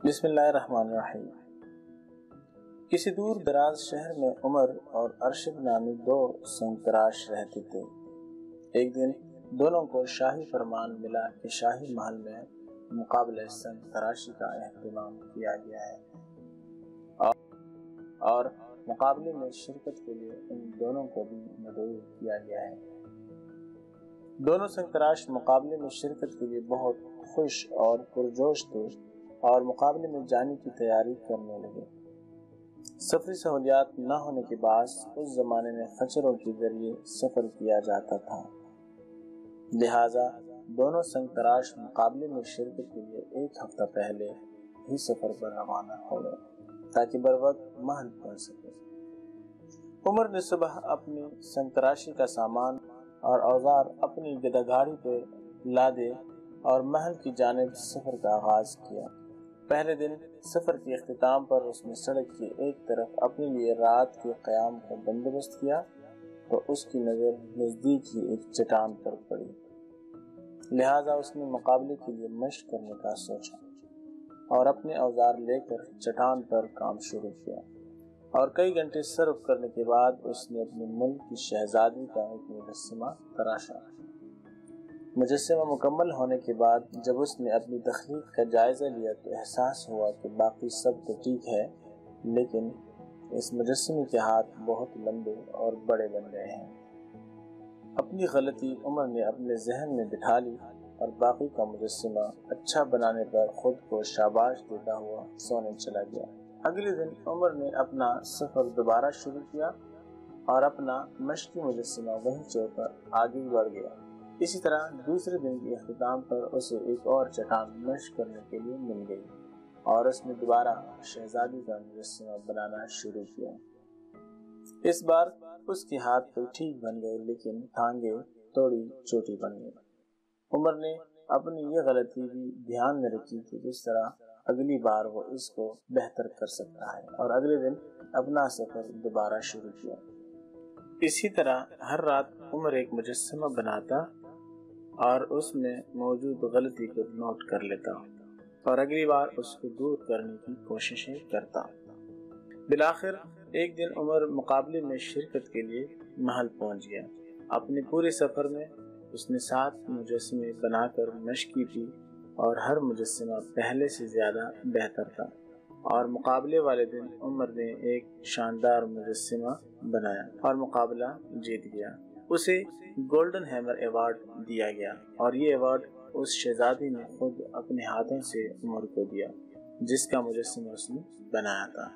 بسم اللہ الرحمن الرحیم۔ کسی دور دراز شہر میں عمر اور ارشد نامی دو سنگ تراش رہتے تھے۔ ایک دن دونوں کو شاہی فرمان ملا کہ شاہی محل میں مقابلہ سنگ تراشی کا اہتمام کیا گیا ہے اور مقابلے میں شرکت کے لیے ان دونوں کو بھی مدعو کیا گیا ہے۔ دونوں سنگ تراش مقابلے میں شرکت کے لیے بہت خوش اور پرجوش تھے اور مقابلے میں جانے کی تیاری کرنے لگے۔ سفری سہولیات نہ ہونے کے باعث اس زمانے میں خچروں کے ذریعے سفر کیا جاتا تھا، لہٰذا دونوں سنگ تراش مقابلے میں شرکت کے لیے ایک ہفتہ پہلے ہی سفر پر روانہ ہو گئے تاکہ بروقت محل پہنچ سکے۔ عمر نے صبح اپنی سنگ تراشی کا سامان اور اوزار اپنی گدا گاڑی پہ لادے اور محل کی جانب سفر کا آغاز کیا۔ پہلے دن سفر کے اختتام پر اس نے سڑک کی ایک طرف اپنے لیے رات کے قیام کا بندوبست کیا تو اس کی نظر نزدیک ہی ایک چٹان پر پڑی، لہٰذا اس نے مقابلے کے لیے مشق کرنے کا سوچا اور اپنے اوزار لے کر چٹان پر کام شروع کیا اور کئی گھنٹے صرف کرنے کے بعد اس نے اپنے ملک کی شہزادی کا ایک مجسمہ تراشا۔ مجسمہ مکمل ہونے کے بعد جب اس نے اپنی تخلیق کا جائزہ لیا تو احساس ہوا کہ باقی سب تو ٹھیک ہے، لیکن اس مجسمے کے ہاتھ بہت لمبے اور بڑے بن گئے ہیں۔ اپنی غلطی عمر نے اپنے ذہن میں بٹھا لی اور باقی کا مجسمہ اچھا بنانے پر خود کو شاباش دیتا ہوا سونے چلا گیا۔ اگلے دن عمر نے اپنا سفر دوبارہ شروع کیا اور اپنا مشقی مجسمہ وہیں چھوڑ کر آگے بڑھ گیا۔ اسی طرح دوسرے دن کے اختتام پر اسے ایک اور چٹان مشق کرنے کے لیے مل گئی اور اس نے دوبارہ شہزادی کا مجسمہ بنانا شروع کیا۔ اس بار اس کے ہاتھ تو ٹھیک بن گئے لیکن ٹانگیں تھوڑی چھوٹی بن گئی۔ عمر نے اپنی یہ غلطی بھی دھیان میں رکھی کہ جس طرح اگلی بار وہ اس کو بہتر کر سکتا ہے اور اگلے دن اپنا سفر دوبارہ شروع کیا۔ اسی طرح ہر رات عمر ایک مجسمہ بناتا اور اس میں موجود غلطی کو نوٹ کر لیتا اور اگلی بار اس کو دور کرنے کی کوششیں کرتا۔ بالآخر ایک دن عمر مقابلے میں شرکت کے لیے محل پہنچ گیا۔ اپنے پورے سفر میں اس نے 7 مجسمے بنا کر مشق کی تھی اور ہر مجسمہ پہلے سے زیادہ بہتر تھا اور مقابلے والے دن عمر نے ایک شاندار مجسمہ بنایا اور مقابلہ جیت گیا۔ اسے گولڈن ہیمر ایوارڈ دیا گیا اور یہ ایوارڈ اس شہزادی نے خود اپنے ہاتھوں سے عمر کو دیا جس کا مجسمہ اس نے بنایا تھا۔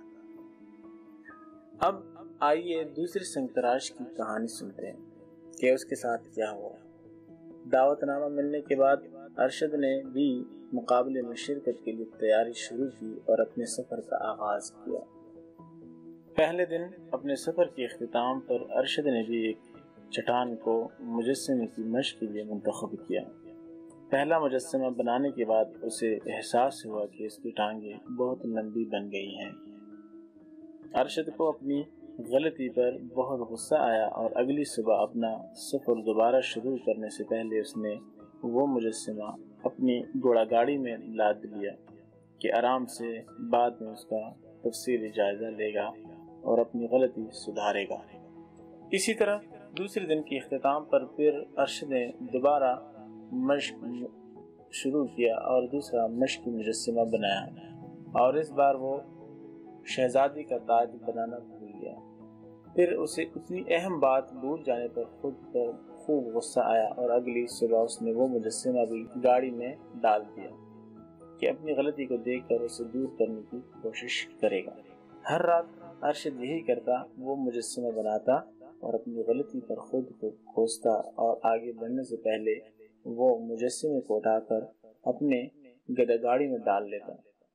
اب آئیے دوسرے سنگ تراش کی کہانی سنتے ہیں کہ اس کے ساتھ کیا ہوا۔ دعوت نامہ ملنے کے بعد ارشد نے بھی مقابلے میں شرکت کے لیے تیاری شروع کی اور اپنے سفر کا آغاز کیا۔ پہلے دن اپنے سفر کے اختتام پر ارشد نے بھی ایک چٹان کو مجسمے کی مشق کے لیے منتخب کیا۔ پہلا مجسمہ بنانے کے بعد اسے احساس ہوا کہ اس کی ٹانگیں بہت لمبی بن گئی ہیں۔ ارشد کو اپنی غلطی پر بہت غصہ آیا اور اگلی صبح اپنا سفر دوبارہ شروع کرنے سے پہلے اس نے وہ مجسمہ اپنی گھوڑا گاڑی میں لاد لیا کہ آرام سے بعد میں اس کا تفصیلی جائزہ لے گا اور اپنی غلطی سدھارے گا۔ اسی طرح دوسرے دن کے اختتام پر پھر ارشد نے دوبارہ مشق شروع کیا اور دوسرا مشقی مجسمہ بنایا اور اس بار وہ شہزادی کا تاج بنانا بھول گیا۔ پھر اسے اتنی اہم بات بھول جانے پر خود پر خوب غصہ آیا اور اگلی صبح اس نے وہ مجسمہ بھی گاڑی میں ڈال دیا کہ اپنی غلطی کو دیکھ کر اسے دور کرنے کی کوشش کرے گا۔ ہر رات ارشد یہی کرتا، وہ مجسمہ بناتا اور اپنی غلطی پر خود کو کوستا اور آگے بڑھنے سے پہلے وہ مجسمے کو اٹھا کر اپنے گدا گاڑی میں ڈال لیتا۔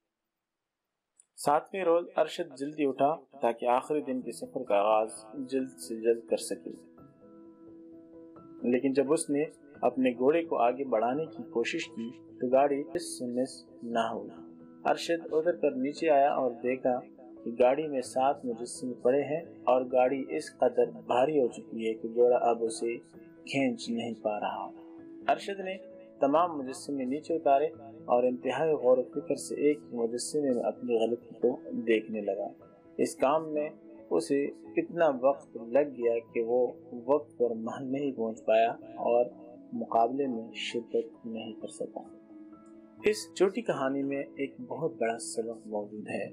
7ویں روز ارشد جلدی اٹھا تاکہ آخری دن کے سفر کا آغاز جلد سے جلد کر سکے، لیکن جب اس نے اپنے گھوڑے کو آگے بڑھانے کی کوشش کی تو گاڑی مس نہ ہوئی۔ ارشد اتر کر نیچے آیا اور دیکھا کہ گاڑی میں 7 مجسمے پڑے ہیں اور گاڑی اس قدر بھاری ہو چکی ہے کہ گھوڑا اب اسے کھینچ نہیں پا رہا۔ ارشد نے तमाम मुजस्सिमे नीचे उतारे और इंतहाई गौर व फिक्र से एक मुजस्सिमे में अपनी गलती को देखने लगा। इस काम में उसे इतना वक्त लग गया कि वो वक्त पर महल नहीं पहुंच पाया और मुकाबले में शिरकत नहीं कर सका। इस छोटी कहानी में एक बहुत बड़ा सबक मौजूद है।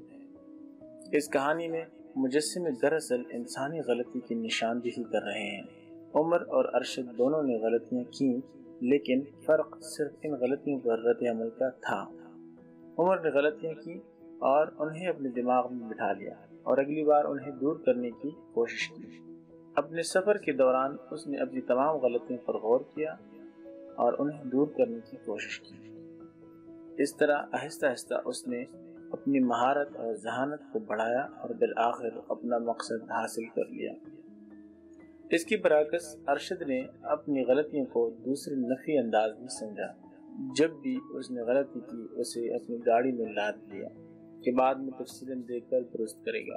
इस कहानी में मुजस्सिमे दरअसल इंसानी गलती की निशानदेही कर रहे हैं। उमर और अरशद दोनों ने गलतियां की, लेकिन फर्क सिर्फ इन गलतियों पर रद्द अमल का था। उमर ने गलतियां की और उन्हें अपने दिमाग में बिठा लिया और अगली बार उन्हें दूर करने की कोशिश की। अपने सफर के दौरान उसने अपनी तमाम गलतियों पर गौर किया और उन्हें दूर करने की कोशिश की। इस तरह आहिस्ता आहिस्ता उसने अपनी महारत और जहानत को बढ़ाया और बिलआखिर अपना मकसद हासिल कर लिया। इसके बरअक्स अरशद ने अपनी गलतियों को दूसरे नफी अंदाज में समझा। जब भी उसने गलती की उसे अपनी गाड़ी में लाद लिया कि बाद में तफसीलन देखकर दुरुस्त करेगा।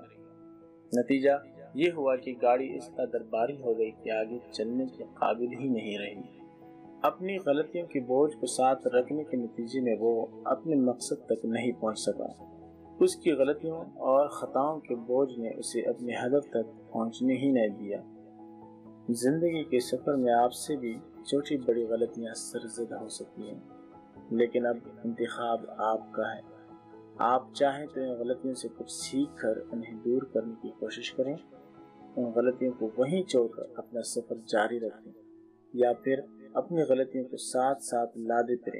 नतीजा ये हुआ कि गाड़ी इस कदर भारी हो गई कि आगे चलने के काबिल ही नहीं रही। अपनी गलतियों के बोझ को साथ रखने के नतीजे में वो अपने मकसद तक नहीं पहुंच सका। उसकी गलतियों और खताओं के बोझ ने उसे अपने हदफ तक पहुंचने ही नहीं दिया। जिंदगी के सफर में आपसे भी छोटी बड़ी गलतियां सरज़द हो सकती हैं, लेकिन अब इंतखाब आपका है। आप चाहें तो इन गलतियों से कुछ सीख कर उन्हें दूर करने की कोशिश करें, उन गलतियों को वहीं छोड़कर अपना सफर जारी रखें, या फिर अपनी गलतियों को साथ साथ लादे फिरें।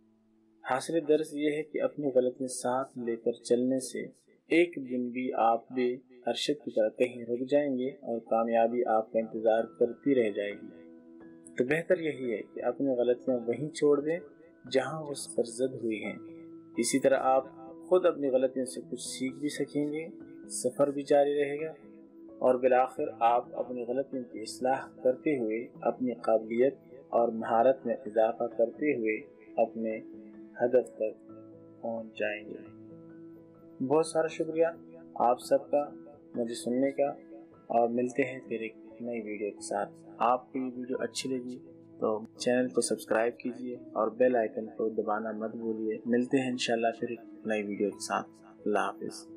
हासिल दर्स ये है कि अपनी गलतियां साथ लेकर चलने से एक दिन भी आप भी अरशद की तरह कहीं रुक जाएंगे और कामयाबी आपका इंतजार करती रह जाएगी। तो बेहतर यही है कि अपनी गलतियां वहीं छोड़ दें जहां वो सरज़द हुई हैं। इसी तरह आप खुद अपनी गलतियों से कुछ सीख भी सकेंगे, सफर भी जारी रहेगा और बिलाखिर आप अपनी गलतियों की इस्लाह करते हुए अपनी काबिलियत और महारत में इजाफा करते हुए अपने हदफ तक पहुंच जाएंगे। बहुत सारा शुक्रिया आप सबका मुझे सुनने का, और मिलते हैं फिर एक नई वीडियो के साथ। आपको ये वीडियो अच्छी लगी तो चैनल को सब्सक्राइब कीजिए और बेल आइकन को दबाना मत भूलिए। मिलते हैं इंशाल्लाह फिर एक नई वीडियो के साथ। अल्लाह हाफिज़।